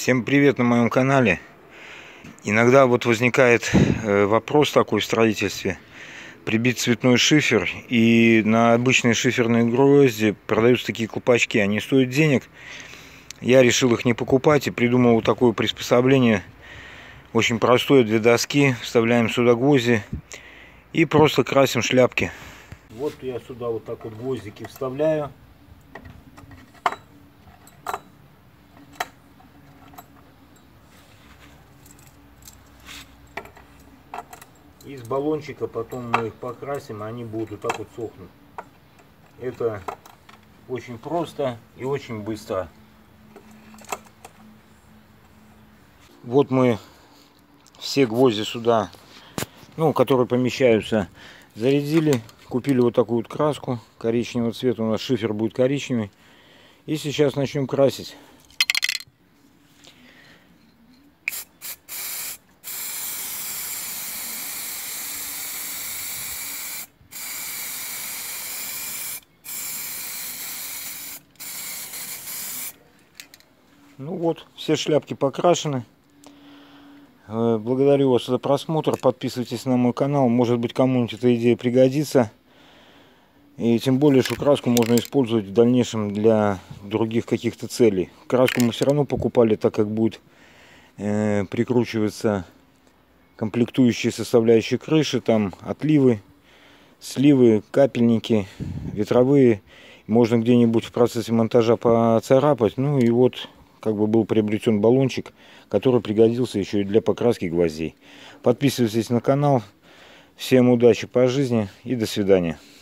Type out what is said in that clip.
Всем привет на моем канале. Иногда вот возникает вопрос такой в строительстве. Прибить цветной шифер, и на обычные шиферные гвозди продаются такие колпачки. Они стоят денег. Я решил их не покупать и придумал вот такое приспособление. Очень простое, 2 доски. Вставляем сюда гвозди и просто красим шляпки. Вот я сюда вот так вот гвоздики вставляю. Из баллончика потом мы их покрасим, и они будут вот так вот сохнуть. Это очень просто и очень быстро. Вот мы все гвозди сюда, которые помещаются, зарядили. Купили вот такую вот краску коричневого цвета. У нас шифер будет коричневый. И сейчас начнем красить. Ну вот, все шляпки покрашены. Благодарю вас за просмотр. Подписывайтесь на мой канал. Может быть, кому-нибудь эта идея пригодится. И тем более, что краску можно использовать в дальнейшем для других каких-то целей. Краску мы все равно покупали, так как будет прикручиваться комплектующие составляющие крыши. Там отливы, сливы, капельники, ветровые. Можно где-нибудь в процессе монтажа поцарапать. Ну и вот как бы был приобретен баллончик, который пригодился еще и для покраски гвоздей. Подписывайтесь на канал. Всем удачи по жизни и до свидания.